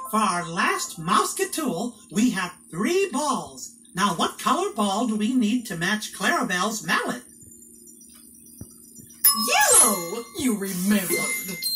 For our last mousquetool, we have 3 balls. Now, what color ball do we need to match Clarabelle's mallet? Yellow! You remembered.